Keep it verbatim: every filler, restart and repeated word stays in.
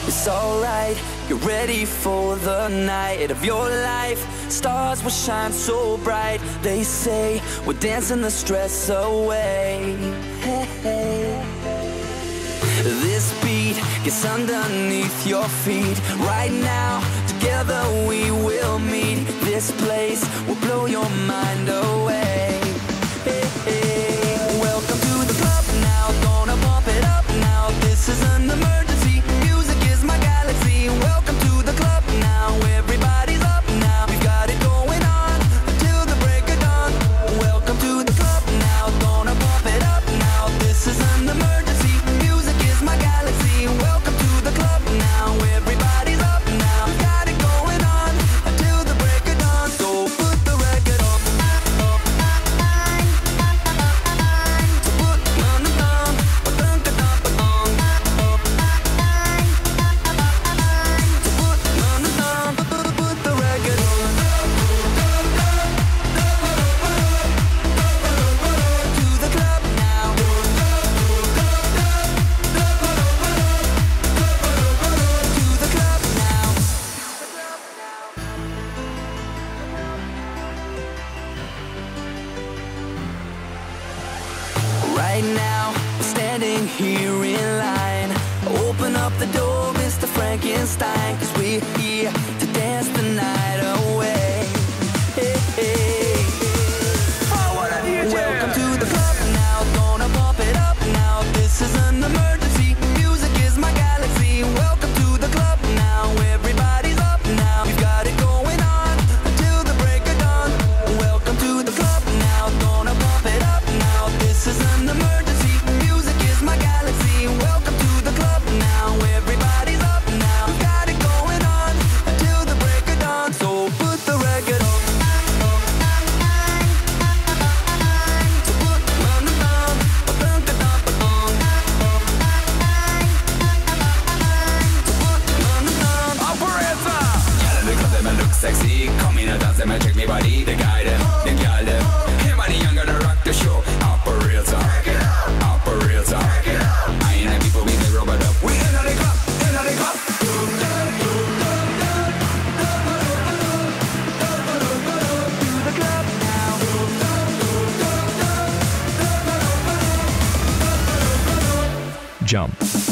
It's alright, get ready for the night of your life. Stars will shine so bright. They say we're dancing the stress away. Hey, hey. This beat gets underneath your feet. Right now, together we will meet. This place will blow your mind away. Hey, hey. Welcome to the club now, gonna bump it up now. This is an emergency, music is my galaxy. Welcome to the club now, everybody's up now. We've got it going on until the break of dawn. Welcome to the club now, gonna bump it up now. This is an emergency, music is my galaxy. Welcome to the club now, everybody's up now. We've got it going on until the break of dawn. So put the record on. So put on the thumb, a thunk a thump a thong. So put on the thumb, put, put the record on. To the club now. To the club now. Right now, we're standing here in line. Open up the door, Mister Frankenstein, 'cause we're here to dance the night away. Hey, hey. Welcome to the club now, gonna bump it up now. This is an emergency, music is my galaxy. Welcome to the club now, everybody's up now. We've got it going on until the break of dawn. Welcome to the club now, gonna bump it up now. This is an emergency, music is my galaxy. Welcome to the club now, everybody's up now. We've got it going on until the break of dawn. So put the record on. So put on the thumb, a thunk a thump a thong. So put on the thumb. Operator! Y'all in the club, them a look sexy. Come in and dance, them a check me body. The guy them, the girl them. Hey, money young gonna rock the show. Operator, operator. I ain't the people we can rub it up. We in the club, in the club. To the club now. Jump.